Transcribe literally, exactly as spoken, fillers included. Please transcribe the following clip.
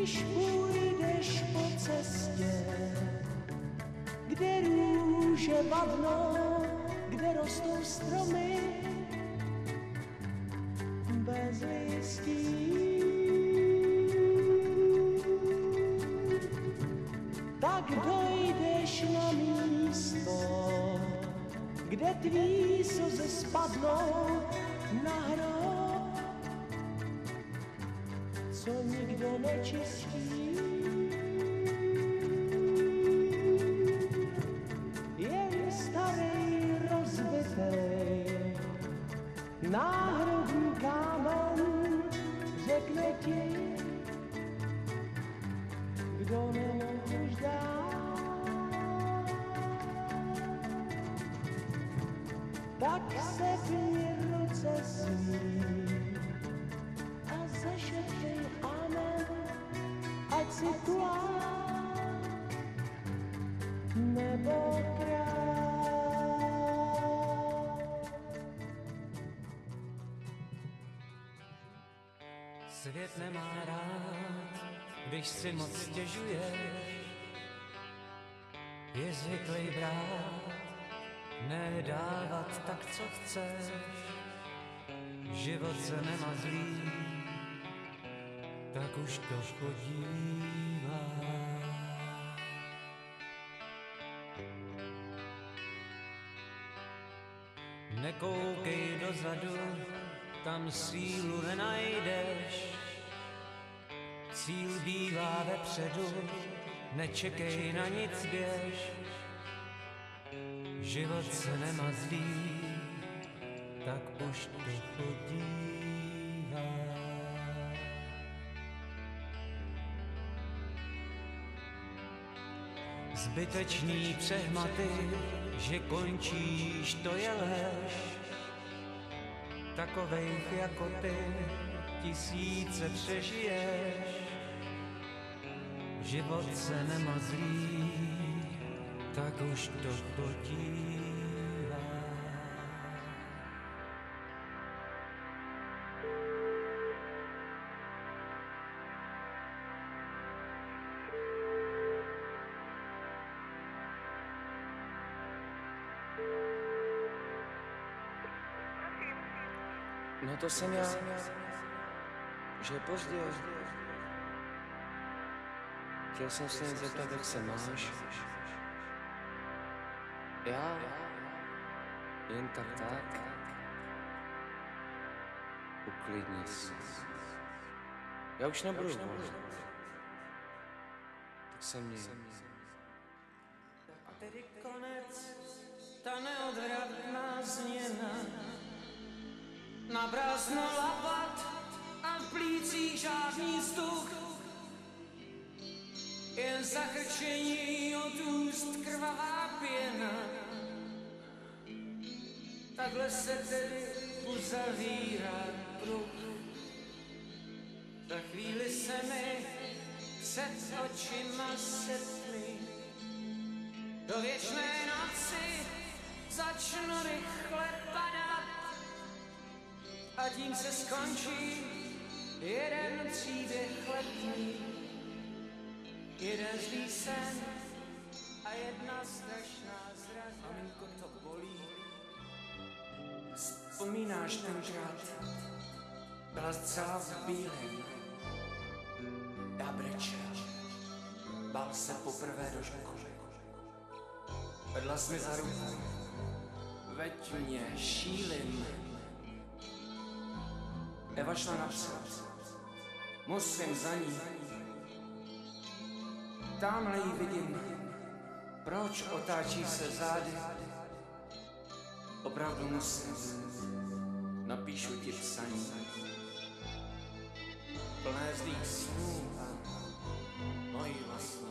když půjdeš po cestě, kde růže vadnou, kde rostou stromy bez listí. Tak dojdeš na místo, kde tví slzy spadnou na hrob, co nikdo nečistí. Jen starý rozbitej náhrobní kámen řekne ti, kdo nemohl už dát. Tak sepni ruce svý a zašeptej amen, ať si tulák nebo král. Svět nemá rád, když si moc stěžuješ, je zvyklý brát, nedávat tak, co chceš. Život se nemazlí, tak už to chodívá. Nekoukej dozadu, tam sílu nenajdeš. Cíl bývá vepředu, nečekej na nic, běž. Život se nemazlí, tak už to chodívá. Zbytečný přehmaty, že končíš, to je lež. Takovejch jako ty tisíce přežiješ. Život se nemazlí, tak už to chodívá. No to jsem já, že pozdě. Chtěl jsem se jen zeptat, jak se máš. Já, jen tak tak, uklidni se. Já už nebudu volit, tak se měj. Tak tedy konec, ta neodvratná změna. Na prázdno lapat a v plících žádný stuk. Jen zachrčení od úst krvavá pěna. Takhle se tedy uzavírá kruh. Za chvíli se mi před očima setmí. Do věčné noci začnu rychle padat. A tím se skončí jeden příběh letní. Jeden zlý sen a jedna strašná zrada. Maminko, to bolí. Vzpomínáš tenkrát, byla zcela v bílém. Já brečel, bál se poprvé do školy. Vedla jsi mi za ruku, veď mě, šílim. Eva šla napřed, musím za ní. Tamhle jí vidím, proč otáčí se zády. Opravdu musím, napíšu ti psaní. Plné zlých snů a mojí vlastní.